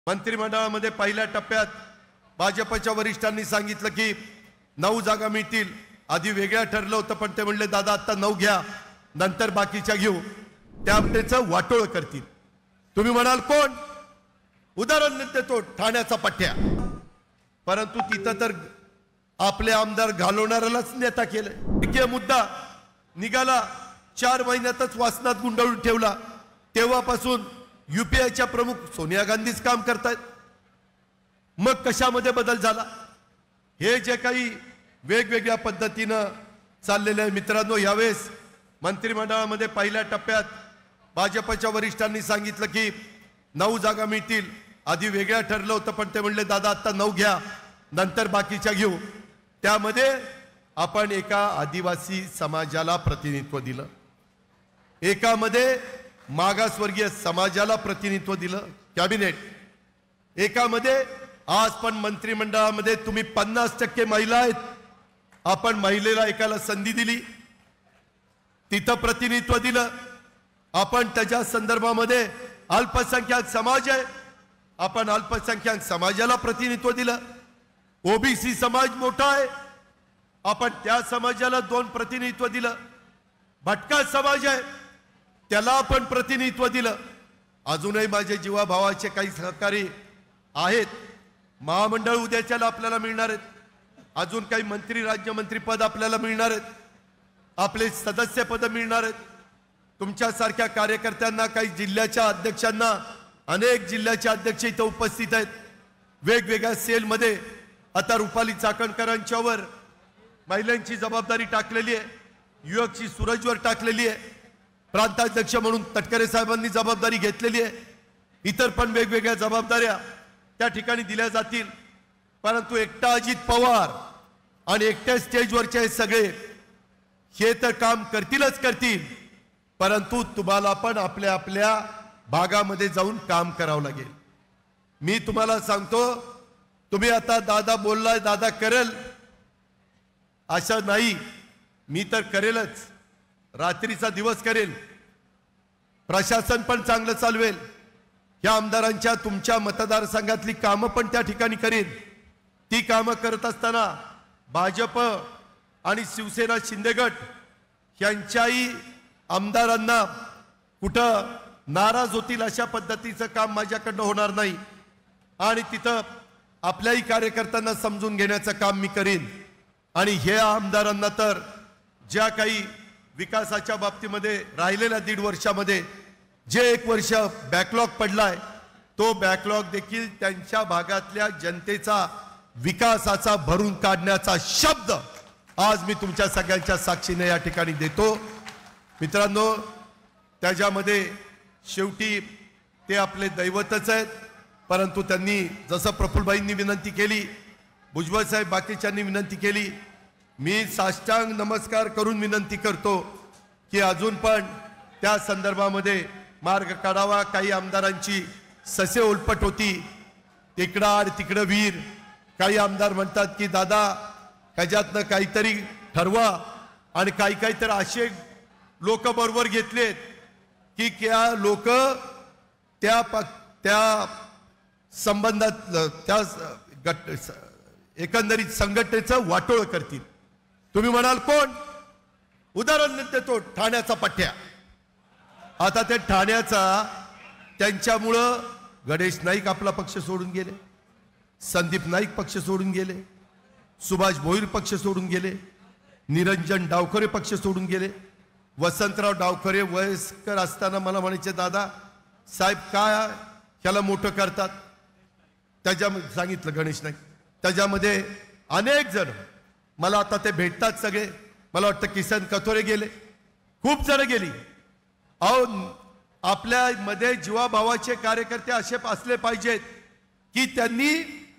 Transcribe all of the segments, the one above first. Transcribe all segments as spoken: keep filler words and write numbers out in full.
मंत्रिमंडळामध्ये पहिल्या टप्प्यात भाजपच्या वरिष्ठांनी सांगितलं की नऊ जागा मिळतील। आधी वेगळं ठरलं होतं, पण ते म्हणले दादा आता नऊ घ्या, नंतर बाकीच्या घेऊ। त्याचं वाटोळ करतील। तुम्ही म्हणाल कोण? उदाहरण देतो, ठाण्याचा पठ्या। परंतु तिथं तर आपले आमदार घालवणाऱ्यालाच नेता केलं। एक मुद्दा निघाला, चार महिन्यातच वासनात गुंडाळून ठेवला। तेव्हापासून यूपीआयच्या प्रमुख सोनिया गांधीच काम करतायत। मग कशामध्ये बदल झाला? हे जे काही वेगवेगळ्या पद्धतीनं चाललेले आहे मित्रांनो, यावेळेस मंत्रिमंडळामध्ये पहिल्या टप्प्यात भाजपच्या वरिष्ठांनी सांगितलं की नऊ जागा मिळतील। आधी वेगळं ठरलं होतं, पण ते म्हणले दादा आता नऊ घ्या, नंतर बाकीच्या घेऊ। त्यामध्ये आपण एका आदिवासी समाजाला प्रतिनिधित्व दिलं, एकामध्ये मागासवर्गीय समाजाला प्रतिनिधित्व दिलं कॅबिनेट, एकामध्ये आज पण मंत्रिमंडळामध्ये तुम्ही पन्नास टक्के महिला आहेत, आपण महिलेला एकाला संधी दिली, तिथं प्रतिनिधित्व दिलं। आपण त्याच्या संदर्भामध्ये अल्पसंख्याक समाज आहे, आपण अल्पसंख्याक समाजाला प्रतिनिधित्व दिलं। ओबीसी समाज मोठा आहे, आपण त्या समाजाला दोन प्रतिनिधित्व दिलं। भटका समाज आहे, त्याला आपण प्रतिनिधित्व दिलं। अजूनही माझे जीवाभावाचे काही सहकारी आहेत, महामंडळ उद्याच्याला आपल्याला मिळणार आहेत, अजून काही मंत्री राज्यमंत्री पद आपल्याला मिळणार आहेत, आपले सदस्य पद मिळणार आहेत। तुमच्यासारख्या कार्यकर्त्यांना, काही जिल्ह्याच्या अध्यक्षांना, अनेक जिल्ह्याचे अध्यक्ष इथं उपस्थित आहेत। वेगवेगळ्या सेलमध्ये आता रुपाली चाकणकरांच्यावर महिलांची जबाबदारी टाकलेली आहे, युवकची सूरजवर टाकलेली आहे, प्रांताध्यक्ष म्हणून तटकरे साहेबांनी जबाबदारी घेतलेली आहे, इतर पण वेगवेगळ्या जबाबदाऱ्या त्या ठिकाणी दिल्या जातील। परंतु एकटा अजित पवार आणि एकट्या स्टेजवरचे हे सगळे हे तर काम करतीलच करतील, परंतु तुम्हाला पण आपल्या आपल्या भागामध्ये जाऊन काम करावं लागेल। मी तुम्हाला सांगतो, तुम्ही आता दादा बोललाय, दादा करेल असं नाही, मी तर करेलच, रात्रीचा दिवस करेल, प्रशासन पण चांगलं चालवेल, या आमदारांच्या तुमच्या मतदारसंघातली कामं पण त्या ठिकाणी करेल। ती कामं करत असताना भाजप आणि शिवसेना शिंदेगट यांच्याही आमदारांना कुठं नाराज होतील अशा पद्धतीचं काम माझ्याकडनं होणार नाही, आणि तिथं आपल्याही कार्यकर्त्यांना समजून घेण्याचं काम मी करीन। आणि हे आमदारांना तर ज्या काही विकासाच्या बाबतीमध्ये राहिलेल्या दीड वर्षामध्ये जे एक वर्ष बॅकलॉग पडलाय, तो बॅकलॉग देखील त्यांच्या भागातल्या जनतेचा विकासाचा भरून काढण्याचा शब्द आज मी तुमच्या सगळ्यांच्या साक्षीने या ठिकाणी देतो। मित्रांनो, त्याच्यामध्ये शेवटी ते आपले दैवतच आहेत, परंतु त्यांनी जसं प्रफुल्लभाईंनी विनंती केली, भुजबळ साहेब बाकीच्यांनी विनंती केली, मी साष्टांग नमस्कार करून विनंती करतो की अजून पण त्या संदर्भामध्ये मार्ग काढावा। काही आमदारांची ससे उलपट होती, तिकडं आड तिकडं वीर। काही आमदार म्हणतात की दादा ह्याच्यातनं काहीतरी ठरवा, आणि काही काही तर असे लोक बरोबर घेतलेत की त्या लोक त्या त्या संबंधात त्या गट एकंदरीत संघटनेचं वाटोळ करतील। तुम्ही म्हणाल कोण? उदाहरण देतो, ठाण्याचा पठ्या। आता ते ठाण्याचा त्यांच्यामुळं गणेश नाईक आपला पक्ष सोडून गेले, संदीप नाईक पक्ष सोडून गेले, सुभाष भोईर पक्ष सोडून गेले, निरंजन डावखरे पक्ष सोडून गेले। वसंतराव डावखरे वयस्कर असताना मला म्हणायचे, दादा साहेब काय ह्याला मोठं करतात, त्याच्यामध्ये सांगितलं गणेश नाईक। त्याच्यामध्ये अनेक जण मला आता ते भेटतात सगळे, मला वाटतं किसन कथोरे गेले, खूप जण गेली। अहो, आपल्या मध्ये जीवाभावाचे कार्यकर्ते असे असले पाहिजेत की त्यांनी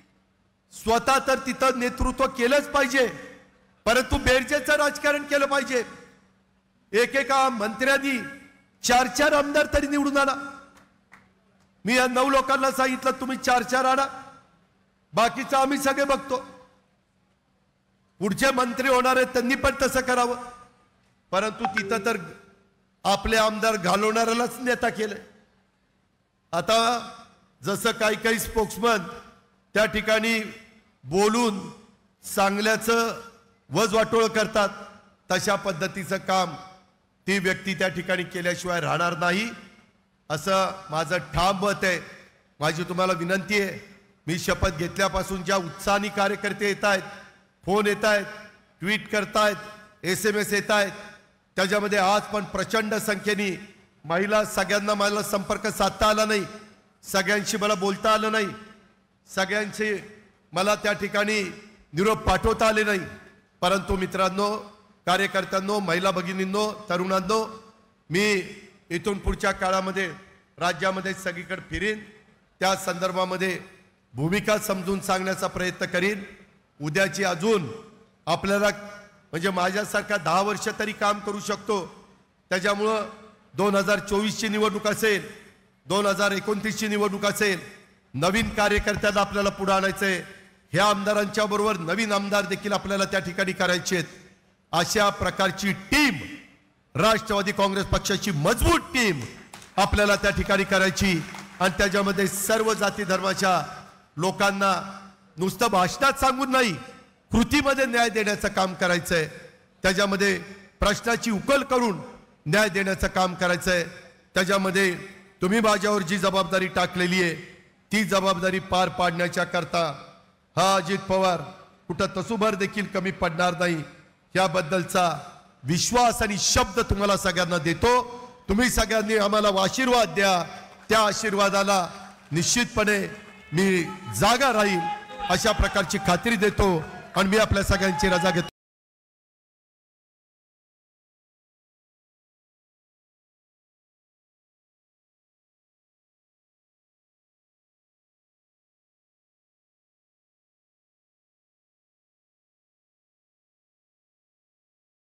स्वतः तर तिथं नेतृत्व केलंच पाहिजे, परंतु बेरजेचं राजकारण केलं पाहिजे। एकेका मंत्र्यांनी चार चार आमदार तरी निवडून आणा। मी या नऊ लोकांना सांगितलं तुम्ही चार चार आणा, बाकीचं आम्ही सगळे बघतो। पुढचे मंत्री होणार आहेत त्यांनी पण तसं करावं, परंतु तिथं तर आपले आमदार घालवणाऱ्यालाच नेता केले। आता जसं काही काही स्पोक्समन त्या ठिकाणी बोलून सांगल्याचं वजवाटोळ करतात, तशा पद्धतीचं काम ती व्यक्ती त्या ठिकाणी केल्याशिवाय राहणार नाही, असं माझं ठाम मत आहे. माझी तुम्हाला विनंती आहे, मी शपथ घेतल्यापासून ज्या उत्साहाने कार्यकर्ते येत आहेत, फोन येत आहेत, ट्विट करतायत, एस एम एस येत आहेत, त्याच्यामध्ये आज पण प्रचंड संख्येने महिला, सगळ्यांना मला संपर्क साधता आला नाही, सगळ्यांशी मला बोलता आलं नाही, सगळ्यांशी मला त्या ठिकाणी निरोप पाठवता आले नाही. परंतु मित्रांनो, कार्यकर्त्यांनो, महिला भगिनींनो, तरुणांनो, मी इथून पुढच्या काळामध्ये राज्यामध्ये सगळीकडे फिरीन, त्या संदर्भामध्ये भूमिका समजून सांगण्याचा प्रयत्न करीन. उद्याची अजून आपल्याला म्हणजे माझ्यासारखा दहा वर्ष तरी काम करू शकतो, त्याच्यामुळं दोन हजार चोवीसची निवडणूक असेल, दोन हजार एकोणतीसची निवडणूक असेल, नवीन कार्यकर्त्यांना आपल्याला पुढे आणायचंय. ह्या आमदारांच्या बरोबर नवीन आमदार देखील आपल्याला त्या ठिकाणी करायचे आहेत. अशा प्रकारची टीम, राष्ट्रवादी काँग्रेस पक्षाची मजबूत टीम आपल्याला त्या ठिकाणी करायची आणि त्याच्यामध्ये सर्व जाती धर्माच्या लोकांना नुसतं भाषणात सांगून नाही, कृतीमध्ये न्याय देण्याचं काम करायचंय. त्याच्यामध्ये प्रश्नाची उकल करून न्याय देण्याचं काम करायचंय. त्याच्यामध्ये तुम्ही माझ्यावर जी जबाबदारी टाकलेली आहे ती जबाबदारी पार पाडण्याच्या करता हा अजित पवार कुठं तसूभर देखील कमी पडणार नाही, याबद्दलचा विश्वास आणि शब्द तुम्हाला सगळ्यांना देतो. तुम्ही सगळ्यांनी आम्हाला आशीर्वाद द्या, त्या आशीर्वादाला निश्चितपणे मी जागा राहील अशा प्रकारची खात्री देतो आणि मी आपल्या सगळ्यांची रजा घेतो.